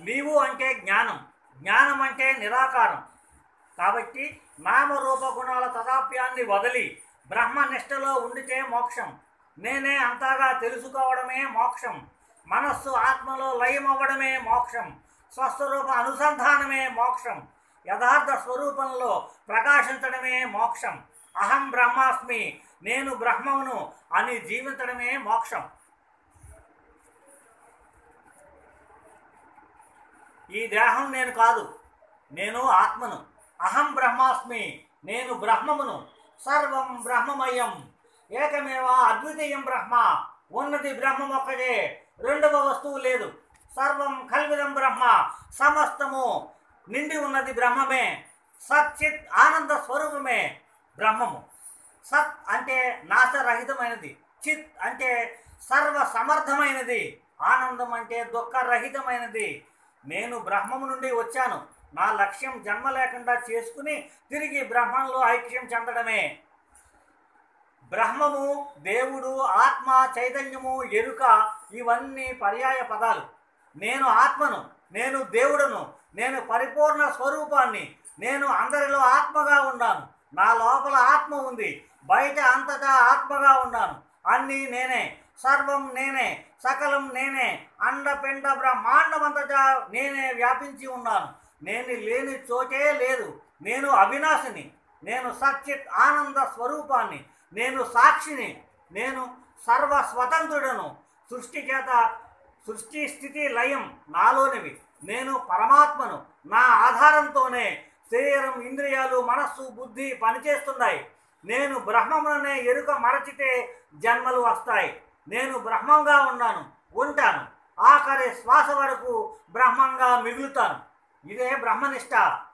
నీవు అంటే జ్ఞానం, జ్ఞానం అంటే నిరాకారం. కాబట్టి నామరూప గుణాల తదాప్యాన్ని వదిలి బ్రహ్మనిష్టలో ఉండితే మోక్షం. నేనే అంతగా తెలుసుకోవడమే మోక్షం. మనస్సు ఆత్మలో లయమవ్వడమే మోక్షం. స్వస్వరూప అనుసంధానమే మోక్షం. యథార్థ స్వరూపంలో ప్రకాశించడమే మోక్షం. అహం బ్రహ్మాస్మి, నేను బ్రహ్మమును అని జీవించడమే మోక్షం. ఈ దేహం నేను కాదు, నేను ఆత్మను. అహం బ్రహ్మాస్మి, నేను బ్రహ్మమును. సర్వం బ్రహ్మమయం, ఏకమేవ అద్వితీయం బ్రహ్మ. ఉన్నది బ్రహ్మం ఒక్కటే, రెండవ వస్తువు లేదు. సర్వం కల్విదం బ్రహ్మ, సమస్తము నిండి ఉన్నది బ్రహ్మమే. సచ్చిత్ ఆనంద స్వరూపమే బ్రహ్మము. సత్ అంటే నాశరహితమైనది, చిత్ అంటే సర్వ సమర్థమైనది, ఆనందం అంటే దుఃఖరహితమైనది. నేను బ్రహ్మము నుండి వచ్చాను. నా లక్ష్యం జన్మ లేకుండా చేసుకుని తిరిగి బ్రహ్మంలో ఐక్యం చెందడమే. బ్రహ్మము, దేవుడు, ఆత్మ, చైతన్యము, ఎరుక ఇవన్నీ పర్యాయ పదాలు. నేను ఆత్మను, నేను దేవుడును, నేను పరిపూర్ణ స్వరూపాన్ని. నేను అందరిలో ఆత్మగా ఉన్నాను. నా లోపల ఆత్మ ఉంది, బయట అంతటా ఆత్మగా ఉన్నాను. అన్నీ నేనే, సర్వం నేనే, సకలం నేనే. అండపిండ బ్రహ్మాండమంతటా నేనే వ్యాపించి ఉన్నాను. నేను లేని చోటే లేదు. నేను అవినాశిని, నేను సచ్చిత్ ఆనంద స్వరూపాన్ని, నేను సాక్షిని, నేను సర్వ స్వతంత్రుడను. సృష్టి చేత సృష్టి స్థితి లయం నాలోనివి. నేను పరమాత్మను. నా ఆధారంతోనే శరీరం, ఇంద్రియాలు, మనస్సు, బుద్ధి పనిచేస్తున్నాయి. నేను బ్రహ్మముననే ఎరుక మరచితే జన్మలు వస్తాయి. నేను బ్రహ్మంగా ఉన్నాను, ఉంటాను. ఆఖరి శ్వాస వరకు బ్రహ్మంగా మిగులుతాను. ఇదే బ్రహ్మనిష్ట.